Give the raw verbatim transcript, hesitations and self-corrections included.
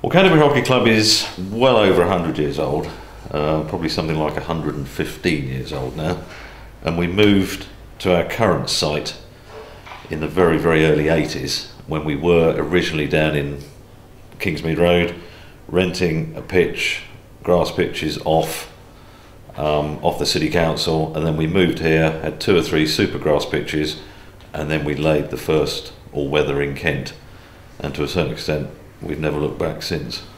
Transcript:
Well, Canterbury Hockey Club is well over one hundred years old, uh, probably something like one hundred fifteen years old now, and we moved to our current site in the very, very early eighties, when we were originally down in Kingsmead Road, renting a pitch, grass pitches off, um, off the City Council, and then we moved here, had two or three super grass pitches, and then we laid the first all-weather in Kent, and to a certain extent we've never looked back since.